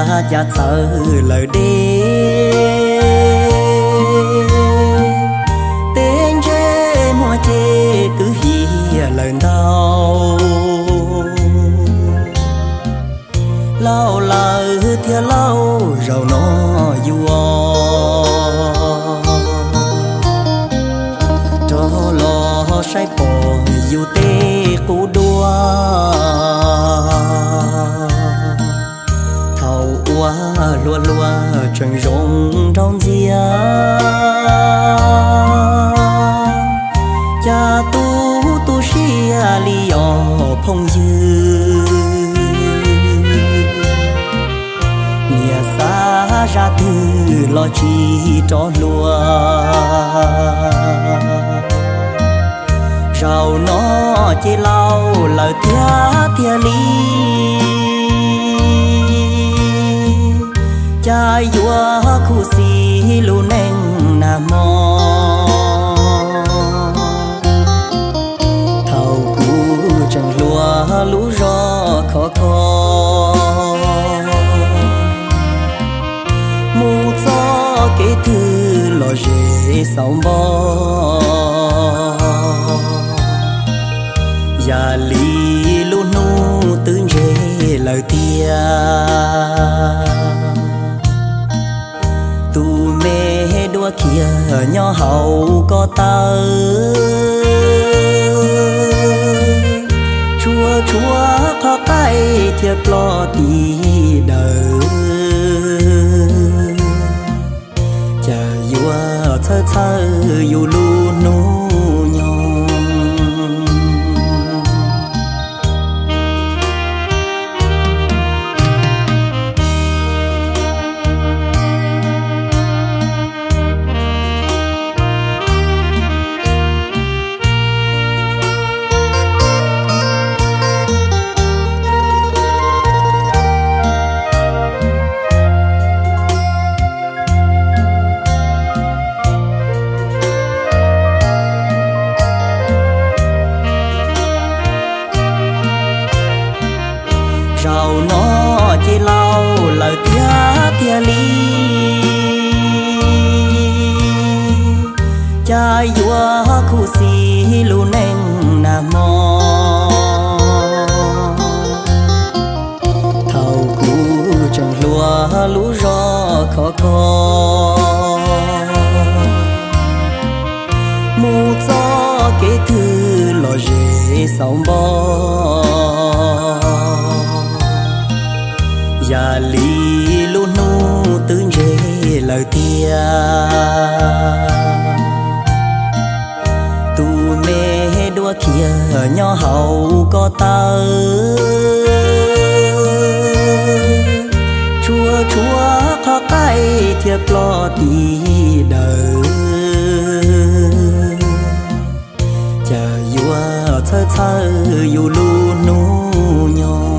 chả sợ lời đê tên chê mua chê cứ hì lời đau lâu lời thia lâu rồi nó vua cho lo say bỏ dù tê cú đua thầu qua lua lua trần rộng trong dia cha tu xia li yo phong dư nia xa ra thư lo chi cho lúa rau nó chỉ lau lời thia lý cha vua khu si lu neng nam mô thầu cu chẳng lúa lú ro khó khó mu gió kế thư lo dễ sóng bó ya li lu nu tư dễ lời tia tu mê đua kia nhỏ hậu có tơ chúa khó cái thiệp lo tí đời cha vua thơ dù lu nu rau nó chỉ lau lời thia lý cha vua khu si lu neng nam mô thầu cu chẳng lúa lú ro khó khó mu gió kế thư lo dễ sóng bó ya li lu nu tư dễ lời tia tu mê đua kia nhỏ hậu có tơ chúa khó cái thiệp lo tí đời cha vua thơ dù lu nu nhô